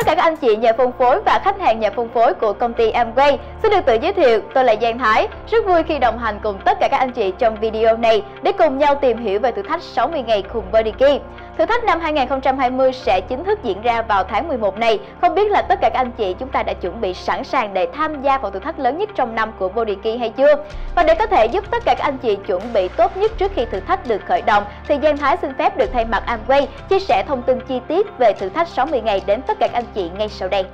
cả các anh chị nhà phân phối và khách hàng nhà phân phối của công ty Amway, xin được tự giới thiệu, tôi là Giang Thái. Rất vui khi đồng hành cùng tất cả các anh chị trong video này để cùng nhau tìm hiểu về thử thách 60 ngày cùng Body Key. Thử thách năm 2020 sẽ chính thức diễn ra vào tháng 11 này. Không biết là tất cả các anh chị chúng ta đã chuẩn bị sẵn sàng để tham gia vào thử thách lớn nhất trong năm của Body Key hay chưa? Và để có thể giúp tất cả các anh chị chuẩn bị tốt nhất trước khi thử thách được khởi động, thì Giang Thái xin phép được thay mặt Amway chia sẻ thông tin chi tiết về thử thách 60 ngày đến tất cả các anh chị ngay sau đây.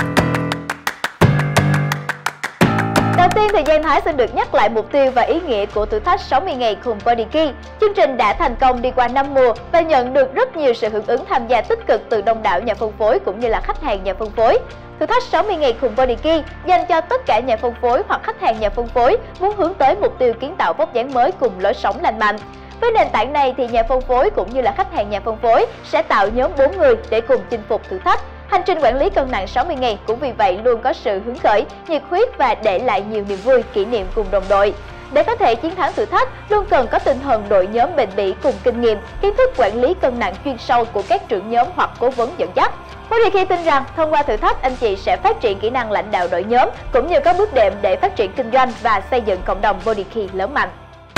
Đầu tiên thì Giang Thái xin được nhắc lại mục tiêu và ý nghĩa của thử thách 60 ngày cùng Body Key. Chương trình đã thành công đi qua 5 mùa và nhận được rất nhiều sự hưởng ứng tham gia tích cực từ đông đảo nhà phân phối cũng như là khách hàng nhà phân phối. Thử thách 60 ngày cùng Body Key dành cho tất cả nhà phân phối hoặc khách hàng nhà phân phối muốn hướng tới mục tiêu kiến tạo vóc dáng mới cùng lối sống lành mạnh. Với nền tảng này thì nhà phân phối cũng như là khách hàng nhà phân phối sẽ tạo nhóm 4 người để cùng chinh phục thử thách. Hành trình quản lý cân nặng 60 ngày cũng vì vậy luôn có sự hứng khởi, nhiệt huyết và để lại nhiều niềm vui, kỷ niệm cùng đồng đội. Để có thể chiến thắng thử thách, luôn cần có tinh thần đội nhóm bền bỉ cùng kinh nghiệm, kiến thức quản lý cân nặng chuyên sâu của các trưởng nhóm hoặc cố vấn dẫn dắt. Body Key tin rằng thông qua thử thách, anh chị sẽ phát triển kỹ năng lãnh đạo đội nhóm cũng như các bước đệm để phát triển kinh doanh và xây dựng cộng đồng Body Key lớn mạnh.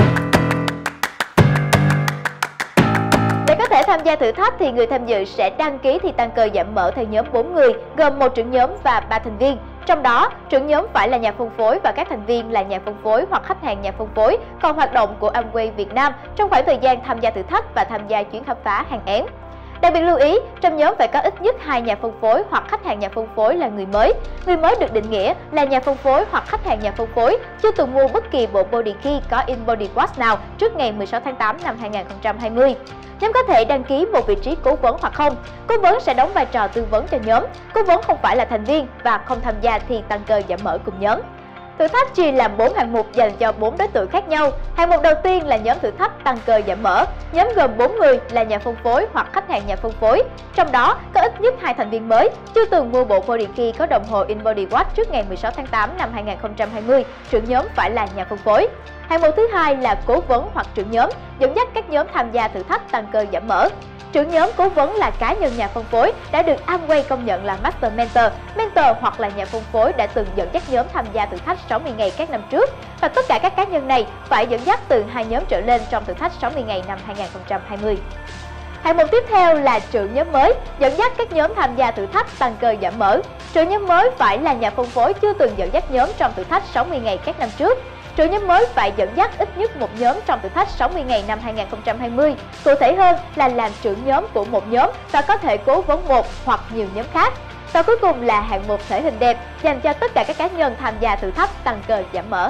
Để có thể tham gia thử thách thì người tham dự sẽ đăng ký thi tăng cơ giảm mỡ theo nhóm 4 người, gồm 1 trưởng nhóm và 3 thành viên. Trong đó, trưởng nhóm phải là nhà phân phối và các thành viên là nhà phân phối hoặc khách hàng nhà phân phối, còn hoạt động của Amway Việt Nam trong khoảng thời gian tham gia thử thách và tham gia chuyến khám phá hàng én. Đặc biệt lưu ý, trong nhóm phải có ít nhất 2 nhà phân phối hoặc khách hàng nhà phân phối là người mới. Người mới được định nghĩa là nhà phân phối hoặc khách hàng nhà phân phối chưa từng mua bất kỳ bộ Body Key có in body wash nào trước ngày 16 tháng 8 năm 2020. Nhóm có thể đăng ký một vị trí cố vấn hoặc không. Cố vấn sẽ đóng vai trò tư vấn cho nhóm. Cố vấn không phải là thành viên và không tham gia thi tăng cơ giảm mỡ cùng nhóm. Thử thách chia làm 4 hạng mục dành cho 4 đối tượng khác nhau. Hạng mục đầu tiên là nhóm thử thách tăng cơ giảm mỡ. Nhóm gồm 4 người là nhà phân phối hoặc khách hàng nhà phân phối. Trong đó có ít nhất 2 thành viên mới chưa từng mua bộ Body Key có đồng hồ in body watch trước ngày 16 tháng 8 năm 2020. Trưởng nhóm phải là nhà phân phối. Hạng mục thứ hai là cố vấn hoặc trưởng nhóm, dẫn dắt các nhóm tham gia thử thách tăng cơ giảm mỡ. Trưởng nhóm cố vấn là cá nhân nhà phân phối đã được Amway công nhận là Master Mentor hoặc là nhà phân phối đã từng dẫn dắt nhóm tham gia thử thách 60 ngày các năm trước. Và tất cả các cá nhân này phải dẫn dắt từ 2 nhóm trở lên trong thử thách 60 ngày năm 2020. Hạng mục tiếp theo là trưởng nhóm mới, dẫn dắt các nhóm tham gia thử thách tăng cơ giảm mỡ. Trưởng nhóm mới phải là nhà phân phối chưa từng dẫn dắt nhóm trong thử thách 60 ngày các năm trước. Trưởng nhóm mới phải dẫn dắt ít nhất một nhóm trong thử thách 60 ngày năm 2020. Cụ thể hơn là làm trưởng nhóm của một nhóm và có thể cố vấn một hoặc nhiều nhóm khác. Và cuối cùng là hạng mục thể hình đẹp dành cho tất cả các cá nhân tham gia thử thách tăng cơ giảm mỡ.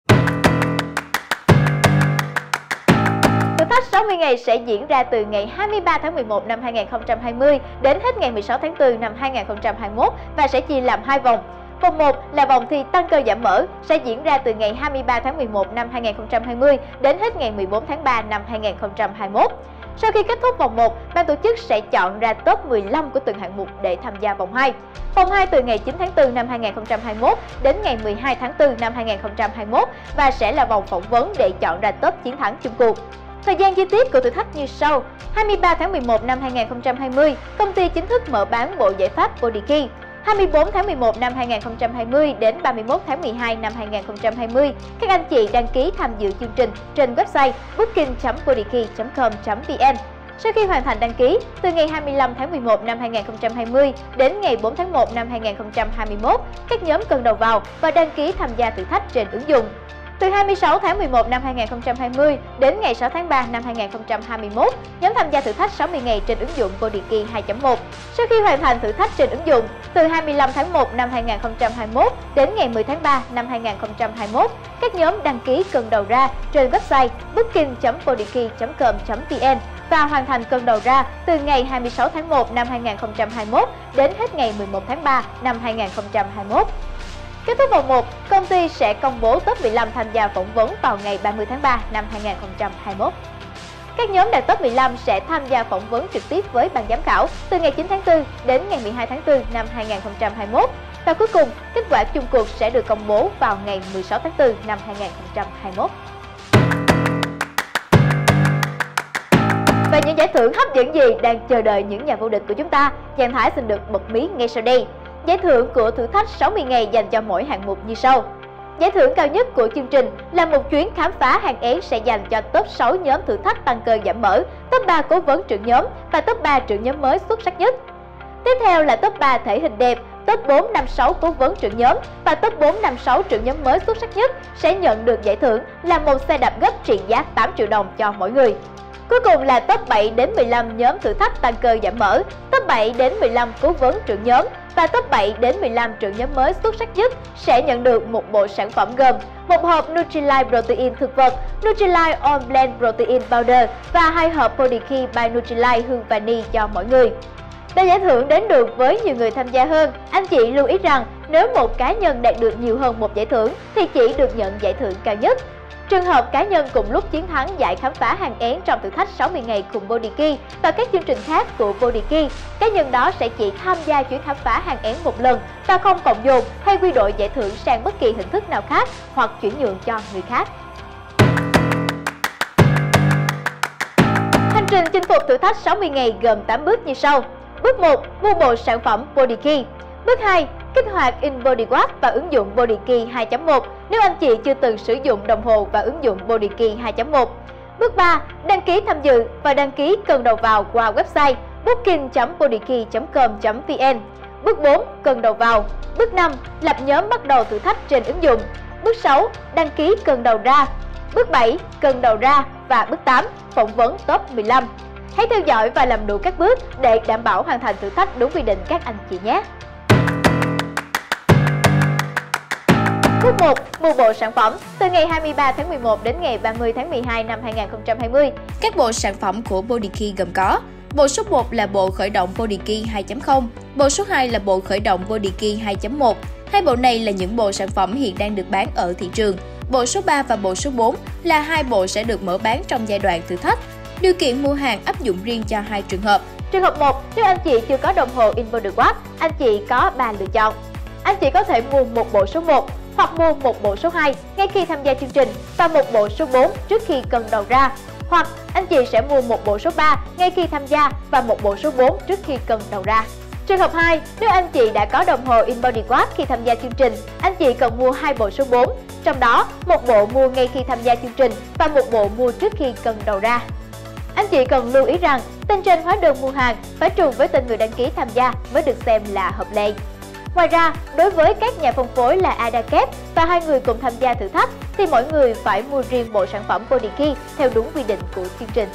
Thử thách 60 ngày sẽ diễn ra từ ngày 23 tháng 11 năm 2020 đến hết ngày 16 tháng 4 năm 2021 và sẽ chia làm 2 vòng. Vòng 1 là vòng thi tăng cơ giảm mỡ sẽ diễn ra từ ngày 23 tháng 11 năm 2020 đến hết ngày 14 tháng 3 năm 2021. Sau khi kết thúc vòng 1, ban tổ chức sẽ chọn ra top 15 của từng hạng mục để tham gia vòng 2. Vòng 2 từ ngày 9 tháng 4 năm 2021 đến ngày 12 tháng 4 năm 2021 và sẽ là vòng phỏng vấn để chọn ra top chiến thắng chung cuộc. Thời gian chi tiết của thử thách như sau. 23 tháng 11 năm 2020, công ty chính thức mở bán bộ giải pháp Body Key. 24 tháng 11 năm 2020 đến 31 tháng 12 năm 2020, các anh chị đăng ký tham dự chương trình trên website booking.bodykey.com.vn. Sau khi hoàn thành đăng ký, từ ngày 25 tháng 11 năm 2020 đến ngày 4 tháng 1 năm 2021, các nhóm cần đầu vào và đăng ký tham gia thử thách trên ứng dụng. Từ 26 tháng 11 năm 2020 đến ngày 6 tháng 3 năm 2021, nhóm tham gia thử thách 60 ngày trên ứng dụng Body Key 2.1. Sau khi hoàn thành thử thách trên ứng dụng, từ 25 tháng 1 năm 2021 đến ngày 10 tháng 3 năm 2021, các nhóm đăng ký cân đầu ra trên website booking.bodykey.com.vn và hoàn thành cân đầu ra từ ngày 26 tháng 1 năm 2021 đến hết ngày 11 tháng 3 năm 2021. Kết thúc vòng 1, công ty sẽ công bố top 15 tham gia phỏng vấn vào ngày 30 tháng 3 năm 2021. Các nhóm đạt top 15 sẽ tham gia phỏng vấn trực tiếp với ban giám khảo từ ngày 9 tháng 4 đến ngày 12 tháng 4 năm 2021. Và cuối cùng, kết quả chung cuộc sẽ được công bố vào ngày 16 tháng 4 năm 2021. Và những giải thưởng hấp dẫn gì đang chờ đợi những nhà vô địch của chúng ta? Giang Thái xin được bật mí ngay sau đây. Giải thưởng của thử thách 60 ngày dành cho mỗi hạng mục như sau. Giải thưởng cao nhất của chương trình là một chuyến khám phá hàng én sẽ dành cho top 6 nhóm thử thách tăng cơ giảm mỡ, top 3 cố vấn trưởng nhóm và top 3 trưởng nhóm mới xuất sắc nhất. Tiếp theo là top 3 thể hình đẹp, top 4, 5, 6 cố vấn trưởng nhóm và top 4, 5, 6 trưởng nhóm mới xuất sắc nhất sẽ nhận được giải thưởng là một xe đạp gấp trị giá 8 triệu đồng cho mỗi người. Cuối cùng là top 7 đến 15 nhóm thử thách tăng cơ giảm mỡ, top 7 đến 15 cố vấn trưởng nhóm và top 7 đến 15 trưởng nhóm mới xuất sắc nhất sẽ nhận được một bộ sản phẩm gồm một hộp Nutrilite Protein thực vật, Nutrilite On Blend Protein Powder và 2 hộp Bodykey by Nutrilite hương vani cho mỗi người. Để giải thưởng đến được với nhiều người tham gia hơn, anh chị lưu ý rằng nếu một cá nhân đạt được nhiều hơn một giải thưởng thì chỉ được nhận giải thưởng cao nhất. Trường hợp cá nhân cùng lúc chiến thắng giải khám phá hàng én trong thử thách 60 ngày cùng Bodykey và các chương trình khác của Bodykey, cá nhân đó sẽ chỉ tham gia chuyến khám phá hàng én một lần và không cộng dồn hay quy đổi giải thưởng sang bất kỳ hình thức nào khác hoặc chuyển nhượng cho người khác. Hành trình chinh phục thử thách 60 ngày gồm 8 bước như sau. Bước 1. Mua bộ sản phẩm Bodykey. Bước 2. Kích hoạt InBody Watch và ứng dụng Bodykey 2.1 nếu anh chị chưa từng sử dụng đồng hồ và ứng dụng Bodykey 2.1. Bước 3. Đăng ký tham dự và đăng ký cần đầu vào qua website booking.bodykey.com.vn. Bước 4. Cần đầu vào. Bước 5. Lập nhóm bắt đầu thử thách trên ứng dụng. Bước 6. Đăng ký cần đầu ra. Bước 7. Cần đầu ra và bước 8. Phỏng vấn top 15. Hãy theo dõi và làm đủ các bước để đảm bảo hoàn thành thử thách đúng quy định các anh chị nhé. Bước 1. Mua bộ sản phẩm. Từ ngày 23 tháng 11 đến ngày 30 tháng 12 năm 2020, các bộ sản phẩm của Bodykey gồm có: bộ số 1 là bộ khởi động Bodykey 2.0, bộ số 2 là bộ khởi động Bodykey 2.1. Hai bộ này là những bộ sản phẩm hiện đang được bán ở thị trường. Bộ số 3 và bộ số 4 là hai bộ sẽ được mở bán trong giai đoạn thử thách. Điều kiện mua hàng áp dụng riêng cho hai trường hợp. Trường hợp 1, nếu anh chị chưa có đồng hồ InBody Watch, anh chị có 3 lựa chọn. Anh chị có thể mua một bộ số 1 hoặc mua một bộ số 2 ngay khi tham gia chương trình và một bộ số 4 trước khi cần đầu ra. Hoặc anh chị sẽ mua một bộ số 3 ngay khi tham gia và một bộ số 4 trước khi cần đầu ra. Trường hợp 2, nếu anh chị đã có đồng hồ InBody Watch khi tham gia chương trình, anh chị cần mua 2 bộ số 4, trong đó một bộ mua ngay khi tham gia chương trình và một bộ mua trước khi cần đầu ra. Anh chị cần lưu ý rằng tên trên hóa đơn mua hàng phải trùng với tên người đăng ký tham gia mới được xem là hợp lệ. Ngoài ra, đối với các nhà phân phối là Adakep và hai người cùng tham gia thử thách thì mỗi người phải mua riêng bộ sản phẩm Bodykey theo đúng quy định của chương trình.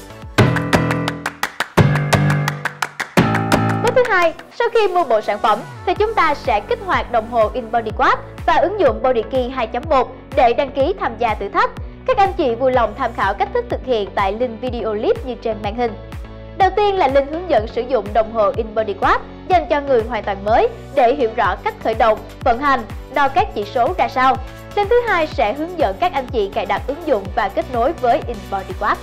Bước thứ 2, sau khi mua bộ sản phẩm thì chúng ta sẽ kích hoạt đồng hồ InBody Watch và ứng dụng Bodykey 2.1 để đăng ký tham gia thử thách. Các anh chị vui lòng tham khảo cách thức thực hiện tại link video clip như trên màn hình. Đầu tiên là link hướng dẫn sử dụng đồng hồ InBody Watch dành cho người hoàn toàn mới để hiểu rõ cách khởi động, vận hành, đo các chỉ số ra sao. Link thứ hai sẽ hướng dẫn các anh chị cài đặt ứng dụng và kết nối với InBody Watch.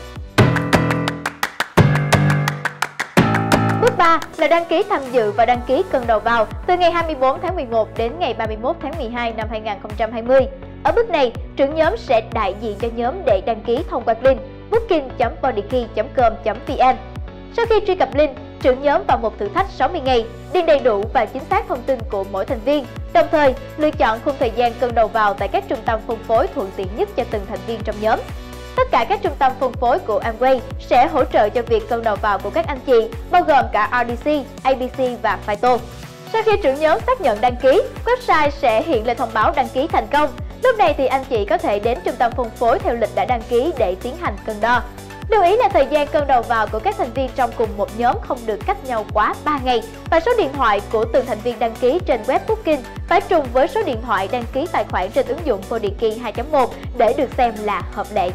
Bước 3 là đăng ký tham dự và đăng ký cần đầu vào từ ngày 24 tháng 11 đến ngày 31 tháng 12 năm 2020. Ở bước này, trưởng nhóm sẽ đại diện cho nhóm để đăng ký thông qua link booking.bodykey.com.vn. Sau khi truy cập link, trưởng nhóm vào một thử thách 60 ngày, điền đầy đủ và chính xác thông tin của mỗi thành viên, đồng thời lựa chọn khung thời gian cân đầu vào tại các trung tâm phân phối thuận tiện nhất cho từng thành viên trong nhóm. Tất cả các trung tâm phân phối của Amway sẽ hỗ trợ cho việc cân đầu vào của các anh chị, bao gồm cả RDC, ABC và Phyto. Sau khi trưởng nhóm xác nhận đăng ký, website sẽ hiện lên thông báo đăng ký thành công. Lúc này thì anh chị có thể đến trung tâm phân phối theo lịch đã đăng ký để tiến hành cân đo. Lưu ý là thời gian cân đầu vào của các thành viên trong cùng một nhóm không được cách nhau quá 3 ngày và số điện thoại của từng thành viên đăng ký trên web Booking phải trùng với số điện thoại đăng ký tài khoản trên ứng dụng Bodykey 2.1 để được xem là hợp lệ.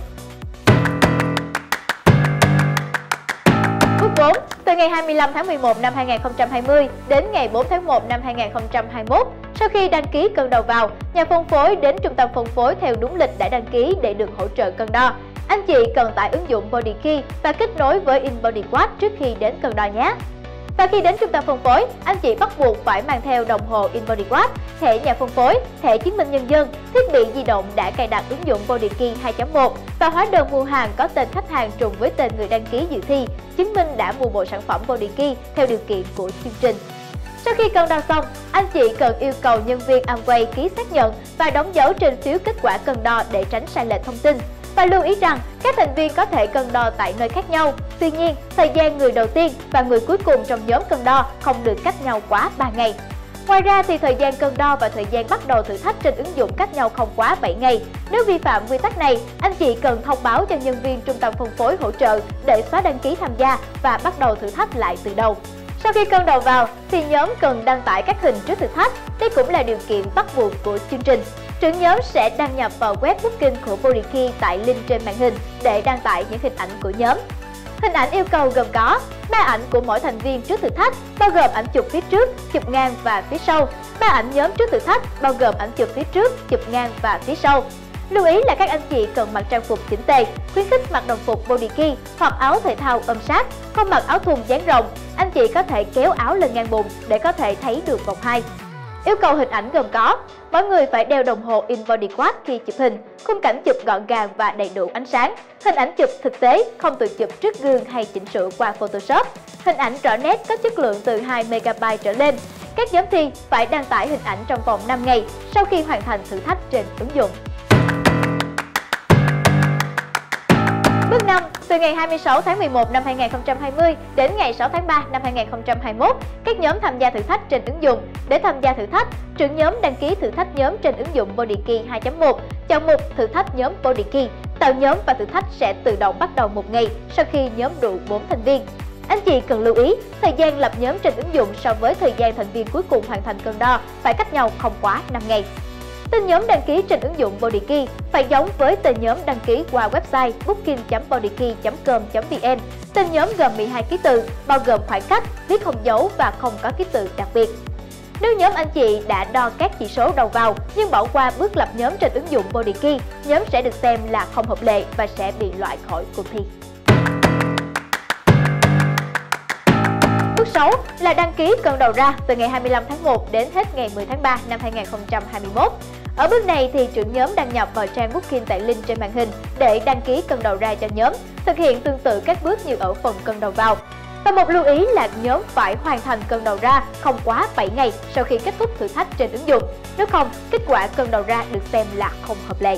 Bước 4. Từ ngày 25 tháng 11 năm 2020 đến ngày 4 tháng 1 năm 2021, sau khi đăng ký cân đầu vào, nhà phân phối đến trung tâm phân phối theo đúng lịch đã đăng ký để được hỗ trợ cân đo. Anh chị cần tải ứng dụng Bodykey và kết nối với InBody Watch trước khi đến cân đo nhé. Và khi đến trung tâm phân phối, anh chị bắt buộc phải mang theo đồng hồ InBodyWatch, thẻ nhà phân phối, thẻ chứng minh nhân dân, thiết bị di động đã cài đặt ứng dụng BodyKey 2.1 và hóa đơn mua hàng có tên khách hàng trùng với tên người đăng ký dự thi, chứng minh đã mua bộ sản phẩm BodyKey theo điều kiện của chương trình. Sau khi cân đo xong, anh chị cần yêu cầu nhân viên Amway ký xác nhận và đóng dấu trên phiếu kết quả cân đo để tránh sai lệch thông tin. Và lưu ý rằng, các thành viên có thể cân đo tại nơi khác nhau. Tuy nhiên, thời gian người đầu tiên và người cuối cùng trong nhóm cân đo không được cách nhau quá 3 ngày. Ngoài ra thì thời gian cân đo và thời gian bắt đầu thử thách trên ứng dụng cách nhau không quá 7 ngày. Nếu vi phạm quy tắc này, anh chị cần thông báo cho nhân viên trung tâm phân phối hỗ trợ để xóa đăng ký tham gia và bắt đầu thử thách lại từ đầu. Sau khi cân đầu vào thì nhóm cần đăng tải các hình trước thử thách. Đây cũng là điều kiện bắt buộc của chương trình. Trưởng nhóm sẽ đăng nhập vào web booking của BodyKey tại link trên màn hình để đăng tải những hình ảnh của nhóm. Hình ảnh yêu cầu gồm có 3 ảnh của mỗi thành viên trước thử thách, bao gồm ảnh chụp phía trước, chụp ngang và phía sau. 3 ảnh nhóm trước thử thách, bao gồm ảnh chụp phía trước, chụp ngang và phía sau. Lưu ý là các anh chị cần mặc trang phục chỉnh tề, khuyến khích mặc đồng phục BodyKey hoặc áo thể thao ôm sát, không mặc áo thun dáng rộng. Anh chị có thể kéo áo lên ngang bụng để có thể thấy được vòng 2. Yêu cầu hình ảnh gồm có: mỗi người phải đeo đồng hồ InBodyWatch khi chụp hình, khung cảnh chụp gọn gàng và đầy đủ ánh sáng, hình ảnh chụp thực tế, không tự chụp trước gương hay chỉnh sửa qua Photoshop, hình ảnh rõ nét có chất lượng từ 2 MB trở lên. Các nhóm thi phải đăng tải hình ảnh trong vòng 5 ngày sau khi hoàn thành thử thách trên ứng dụng. Bước 5. Từ ngày 26 tháng 11 năm 2020 đến ngày 6 tháng 3 năm 2021, các nhóm tham gia thử thách trên ứng dụng. Để tham gia thử thách, trưởng nhóm đăng ký thử thách nhóm trên ứng dụng BodyKey 2.1, chọn mục thử thách nhóm BodyKey. Tạo nhóm và thử thách sẽ tự động bắt đầu một ngày sau khi nhóm đủ 4 thành viên. Anh chị cần lưu ý, thời gian lập nhóm trên ứng dụng so với thời gian thành viên cuối cùng hoàn thành cân đo phải cách nhau không quá 5 ngày. Tên nhóm đăng ký trên ứng dụng BodyKey phải giống với tên nhóm đăng ký qua website booking.bodyKey.com.vn. Tên nhóm gồm 12 ký tự, bao gồm khoảng cách, viết không dấu và không có ký tự đặc biệt. Nếu nhóm anh chị đã đo các chỉ số đầu vào nhưng bỏ qua bước lập nhóm trên ứng dụng BodyKey, nhóm sẽ được xem là không hợp lệ và sẽ bị loại khỏi cuộc thi. Bước 6 là đăng ký cân đầu ra từ ngày 25 tháng 1 đến hết ngày 10 tháng 3 năm 2021. Ở bước này thì trưởng nhóm đăng nhập vào trang Booking tại link trên màn hình để đăng ký cân đầu ra cho nhóm, thực hiện tương tự các bước như ở phần cân đầu vào. Và một lưu ý là nhóm phải hoàn thành cân đầu ra không quá 7 ngày sau khi kết thúc thử thách trên ứng dụng. Nếu không, kết quả cân đầu ra được xem là không hợp lệ.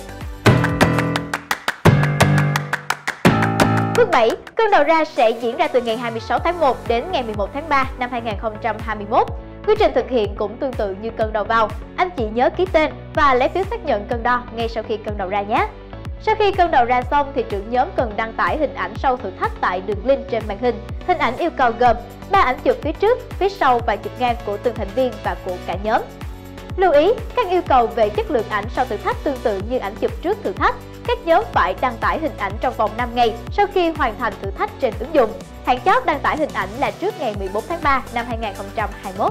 Bước 7. Cân đầu ra sẽ diễn ra từ ngày 26 tháng 1 đến ngày 11 tháng 3 năm 2021. Quy trình thực hiện cũng tương tự như cân đầu vào. Anh chị nhớ ký tên và lấy phiếu xác nhận cân đo ngay sau khi cân đầu ra nhé. Sau khi cân đầu ra xong thì trưởng nhóm cần đăng tải hình ảnh sau thử thách tại đường link trên màn hình. Hình ảnh yêu cầu gồm 3 ảnh chụp phía trước, phía sau và chụp ngang của từng thành viên và của cả nhóm. Lưu ý, các yêu cầu về chất lượng ảnh sau thử thách tương tự như ảnh chụp trước thử thách. Các nhóm phải đăng tải hình ảnh trong vòng 5 ngày sau khi hoàn thành thử thách trên ứng dụng. Hạn chót đăng tải hình ảnh là trước ngày 14 tháng 3 năm 2021.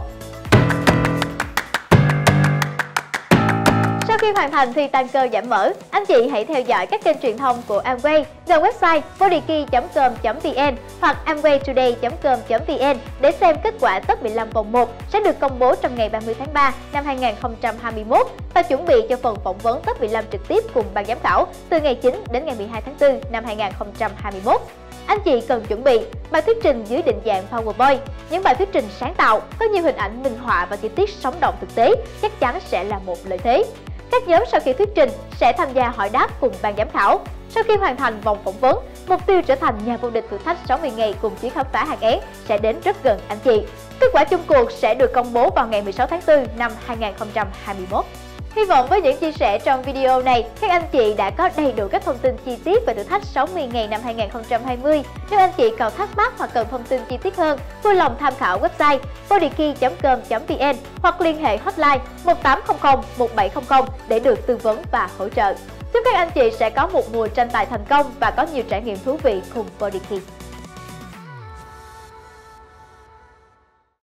Sau khi hoàn thành thi tăng cơ giảm mỡ, anh chị hãy theo dõi các kênh truyền thông của Amway gồm website bodykey.com.vn hoặc amwaytoday.com.vn để xem kết quả top 15 vòng 1 sẽ được công bố trong ngày 30 tháng 3 năm 2021 và chuẩn bị cho phần phỏng vấn top 15 trực tiếp cùng ban giám khảo từ ngày 9 đến ngày 12 tháng 4 năm 2021. Anh chị cần chuẩn bị bài thuyết trình dưới định dạng PowerPoint. Những bài thuyết trình sáng tạo, có nhiều hình ảnh minh họa và chi tiết sống động thực tế chắc chắn sẽ là một lợi thế. Các nhóm sau khi thuyết trình sẽ tham gia hỏi đáp cùng ban giám khảo. Sau khi hoàn thành vòng phỏng vấn, mục tiêu trở thành nhà vô địch thử thách 60 ngày cùng chuyến khám phá hàng én sẽ đến rất gần anh chị. Kết quả chung cuộc sẽ được công bố vào ngày 16 tháng 4 năm 2021. Hy vọng với những chia sẻ trong video này, các anh chị đã có đầy đủ các thông tin chi tiết về thử thách 60 ngày năm 2020. Nếu anh chị còn thắc mắc hoặc cần thông tin chi tiết hơn, vui lòng tham khảo website bodykey.com.vn hoặc liên hệ hotline 1800 1700 để được tư vấn và hỗ trợ. Chúc các anh chị sẽ có một mùa tranh tài thành công và có nhiều trải nghiệm thú vị cùng BodyKey.